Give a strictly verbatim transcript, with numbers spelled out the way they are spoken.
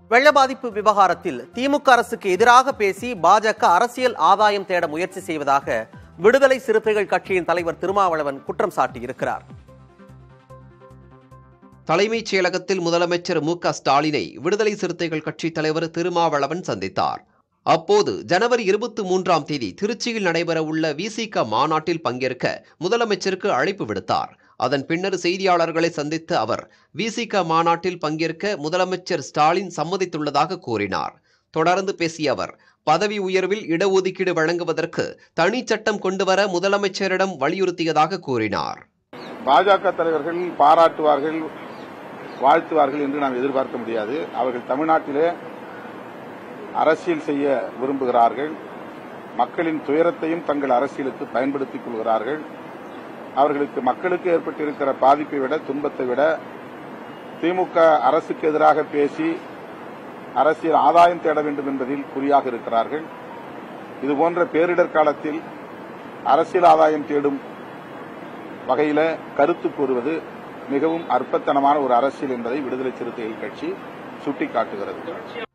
வெள்ள பாதிப்பு விவகாரத்தில் திமுக அரசுக்கு எதிராக பேசி பாஜக அரசியல் ஆதாயம் தேட முயற்சி செய்வதாக விடுதலை சிறுத்தைகள் கட்சியின் தலைவர் திருமாவளவன் குற்றம் சாட்டியிருக்கிறார். தலைமைச் செயலகத்தில் முதலமைச்சர் மு க ஸ்டாலினை விடுதலை சிறுத்தைகள் கட்சி தலைவர் திருமாவளவன் சந்தித்தார். அப்போது ஜனவரி இருபத்தி மூன்றாம் தேதி திருச்சியில் நடைபெறவுள்ள விசிக மாநாட்டில் பங்கேற்க முதலமைச்சருக்கு அழைப்பு விடுத்தார். அதன் பின்னர் செய்தியாளர்களை சந்தித்த அவர் விசிக மாநாட்டில் பங்கேற்க முதலமைச்சர் ஸ்டாலின் சம்மதித்துள்ளதாக கூறினார். தொடர்ந்து பேசிய அவர் பதவி உயர்வில் இடஒதுக்கீடு வழங்குவதற்கு தனி சட்டம் கொண்டுவர முதலமைச்சரிடம் வலியுறுத்தியதாக கூறினார். பாஜக தலைவர்கள் பாராட்டுவார்கள், வாழ்த்துவார்கள் என்று நாம் எதிர்பார்க்க முடியாது. அவர்கள் தமிழ்நாட்டிலே அரசியல் செய்ய விரும்புகிறார்கள். மக்களின் துயரத்தையும் தங்கள் அரசியலுக்கு பயன்படுத்திக் கொள்கிறார்கள். அவர்களுக்கு மக்களுக்கு ஏற்பட்டிருக்கிற பாதிப்பை விட துன்பத்தை விட திமுக அரசுக்கு எதிராக பேசி அரசியல் ஆதாயம் தேட வேண்டும் என்பதில் குறியாக இருக்கிறார்கள். இதுபோன்ற பேரிடர் காலத்தில் அரசியல் ஆதாயம் தேடும் வகையில கருத்து கூறுவது மிகவும் அற்பத்தனமான ஒரு அரசியல் என்பதை விடுதலை சிறுத்தைகள் கட்சி சுட்டிக்காட்டுகிறது.